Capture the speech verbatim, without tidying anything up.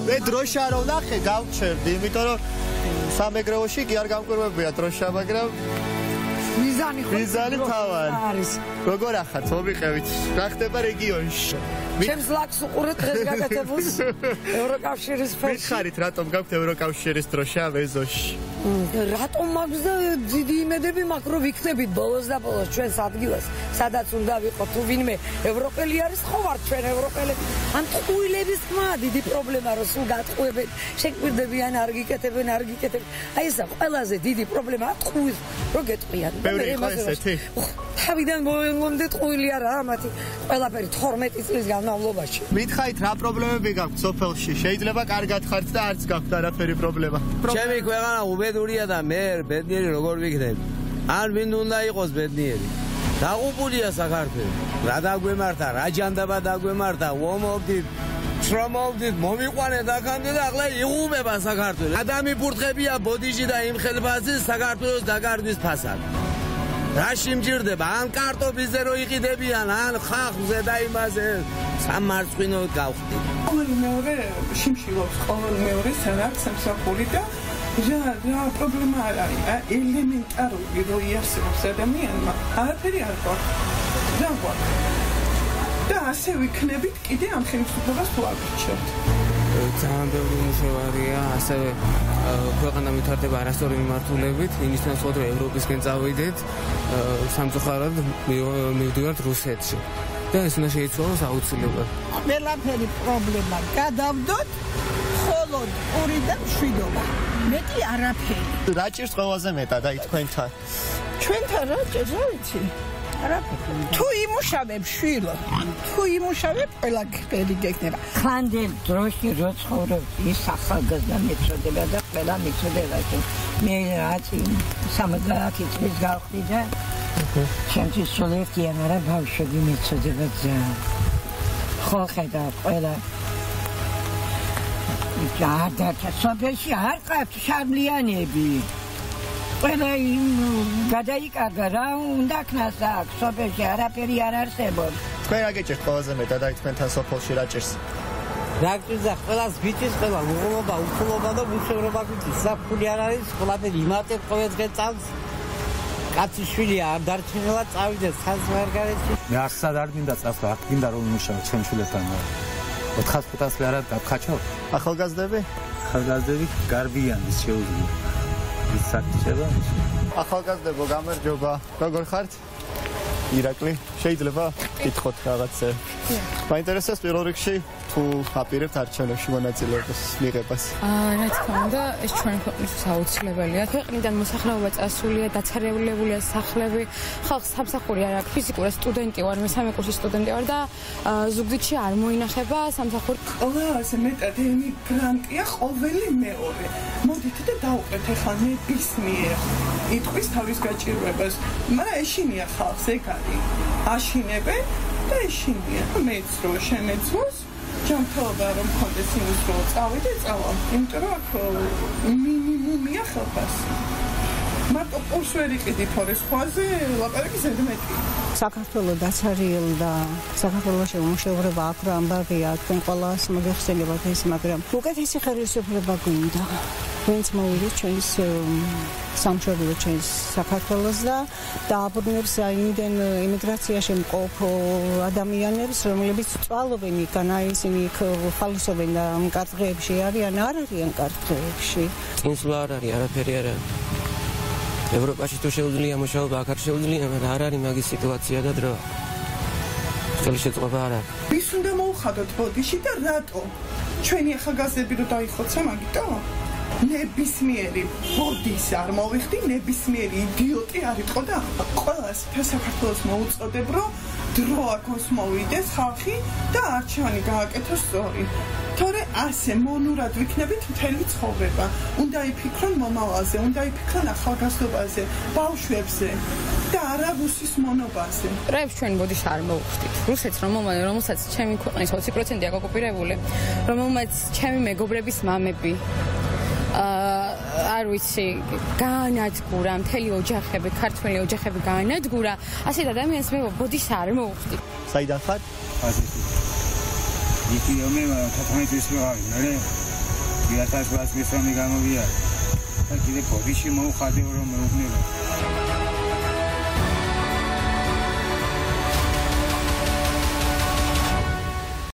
მე დროშა რო ვნახე გავჩერდი, იმიტომ რომ სამეგრელოში კი არ გამკვირვებია დროშა, მაგრამ მიზანი ხო? მიზანი თავად არის. როგორ ახართ, მომიყევით. რა ხდება რეგიონში? ჩემს ლაკს უყურეთ დღეს გაკეთებულს ევროკავშირის ფერში. მითხარით, რატომ გაქვთ ევროკავშირის დროშა ვეზოში? რატომ მაქვს და დიდი იმედები მაქვს, რომ ვიქნებით ბოლოს და ბოლოს ჩვენს ადგილას, სადაც უნდა ვიყოთ. თუ ვინმე ევროპელი არის, ხო ვართ ჩვენ ევროპელები. ან ტყუილების ხმა დიდი პრობლემა, რომ სულ გატყუებენ, შეკვირდებიან, არ გიკეთებენ, არ გიკეთებენ. აი ესა ყველაზე დიდი პრობლემაა ტყუილ, რო გეტყვიან. ბევრი იყო ესეთი? თავიდან მომდე ტყუილი არაა მათი ყველაფერი თორმეტი წლის განმავლობაში. მითხარით, რა პრობლემები გაქვთ სოფელში? შეიძლება კარგად ხართ და არც გაქვთ არაფერი პრობლემა. ჩემი ქვეყანა უბედურია და მე ბედნიერი როგორ ვიქნები? ან ვინ უნდა იყოს ბედნიერი? დაღუპულია საქართველო. რა დაგვემართა, რა ჯანდაბა დაგვემართა, ვომობდით, შრომობდით, მომიყვანეთ აქამდე და ახლა იღუმება საქართველო. ადამი ბურთყებია ბოდიში და იმ ხელფასის საქართველოს დაკარგვის ფასად. რა შემჭირდება? ან კარტოფილზე რო იყიდებიან, ან ხახზე და იმაზე სამარცხვინოდ გავხდით. ყოველი მეორე შიმშილობს, ყოველი მეორე სანაკ სამსახური და რა რა პრობლემა არ არის? ელემენტარული რო იარსებობს ადამიანმა, არაფერი არ გვაქვს. რა გვაქვს? და ასე ვიქნებით კიდე ამ ხელისუფლებას თუ აღიჩევთ. ძალიან ბევრი მუშაობია, ასევე ქვეყანა ვითარდება არასწორი მიმართულებით, იმისთან რომ ევროპისკენ წავიდეთ, სამწუხაროდ მივდივართ რუსეთში. და ეს უნდა შეიცვალოს აუცილებლად. ყველაფერი პრობლემა გადავდოთ, მხოლოდ ორი და მშვიდობა. მეტი არაფერი. რა ჭირს ყველაზე მეტად აი თქვენთან? ჩვენთან რა ჭირს, რა ვიცი? არაფერი. თუ იმუშავებ შვილო, თუ იმუშავებ ყველაფერი გექნება. ხანდელ დროში რო ცხოვრობ, ის ახალგაზრდა მეწოდება და ყველა მეწოდება. მე რაც სამოცდაათი წლის გავხდი და ჩემთვის სულ ერთიან არა ბავშვები მეწოდება ძალიან. ხო ხედა ყველა ჯარდა სოფელში არ ყავთ შარლიანები. ყველა იმ გადაიკარგა რა უნდა ქნას აქ სოფელში არაფერი არ არსებობს. თქვენ რა გეჭირთ ყველაზე მეტად აი თქვენთან სოფელში რა ჭირს? რა გჭირდა ყველას გიჭირს ყველა უღლობა, უხლობა და მუშაობა გიჭირს. საფული არ არის, ყველაფერი იმატებ ყოველდღე წავს. კაცი შვილი არ დარჩენილა წავიდეს საზღვარგარეთში. მე ახსად არ მინდა წასვლა, არ მინდა რომ იმუშაო ჩემ შვილებთან. ოთხასი წელი არა დაგხაჩო. ახალგაზრდები? ახალგაზრდები გარბიანის შეუძლია. ის საკითხება. ახალგაზრდებო გამარჯობა. როგორ ხართ? ირაკლი, შეიძლება გითხოთ რაღაცა? მაინტერესებს პირველ რიგში თუ აპირებთ არჩევნებში მონაწილეობას მიღებას? აა, რა თქმა უნდა, ეს ჩვენი ქვეყნისთვის აუცილებელია. ქვეყნიდან მოსახლეობა წასულია, დაცარეულებულია სახლები. ხალხს სამსახური არ აქვს. ფიზიკურად სტუდენტი ვარ, მესამე კურსის სტუდენტი ვარ და ზუგდიდში არ მოინახება სამსახური. ყველაზე მეტად ემიგრანტია ყოველი მეორე. მოდით და დავუყეთ ახლა ნებისმიერ იტყვის თავის გაჭირვებას. მაგრამ ეშინია ხალხს ეგ არის. აშინებენ და ეშინია. მეც რო შემეცვოს ჯანმრთელობა რომ მქონდეს იმის რომ წავიდე წავალ. იმიტომ რომ აქ მინიმუმია ხელფასი. მარტო კურს ვერ იყიდი თორე სხვაზე ლაპარაკი ზედმეტი. საქართველოს დაცარიელდა, საქართველოში უმუშევრობა აქ რა ამბავია, თქვენ ყველას მოგეხსენებათ ეს, მაგრამ უკეთესი ხელისუფლება გვინდა. ვინც მოვიდა ჩვენს სამშობლო ჩვენს საქართველოს და დააბრუნებს იმდენ იმიგრაციაში მყოფ ადამიანებს, რომლებიც წვალობენ იქან, აი ისინი იქ ხალისობენ და კარტღებში არიან, არ არიან კარტღებში. წინსვლა არ არის, არაფერი არ არის. ევროპაში თუ შეუძლია მუშაობა, აქ არ შეუძლია, მაგრამ არ არის მაგის სიტუაცია და დრო. ხელშეწყობა არ არის. ვის უნდა მოუხადოთ ბოდიში და რატო? ჩვენი ახალგაზრდები რო დაიხოცა მაგიტო? ნებისმიერი ბოდის არ მოვიხდი, ნებისმიერი იდიოტი არ იყო და ყველას საქართველოს მოუწოდებ, რომ დრო აქოს მოვიდეს ხალხი და არჩევანი გააკეთოს სწორი. თორე ასე მონურად ვიქნებით მთელი ცხოვრება. უნდა იფიქრონ მომავალზე, უნდა იფიქრონ ახალგაზრდობაზე, ბავშვებზე და არა რუსის მონობაზე. რებს ჩვენ ბოდიში არ მოვხდით. რუსეთს რომელსაც ჩემი ქვეყნის ოცი პროცენტი აქვს ოკუპირებული, რომელმაც ჩემი მეგობრების მამები არ ვიცი, გაანადგურა მთელი ოჯახები, ქართველი ოჯახები გაანადგურა. ასეთ ადამიანს მე ბოდიში არ მოვხდი. საიდან ხარ? აზრი. იქ მე თათმეტ წლის ვიყავი, მე ଦୁଇ ହଜାର ଷୋହଳ წლის გამოვიარე და კიდე ბოდიში მოუხადეო რომ მეუბნება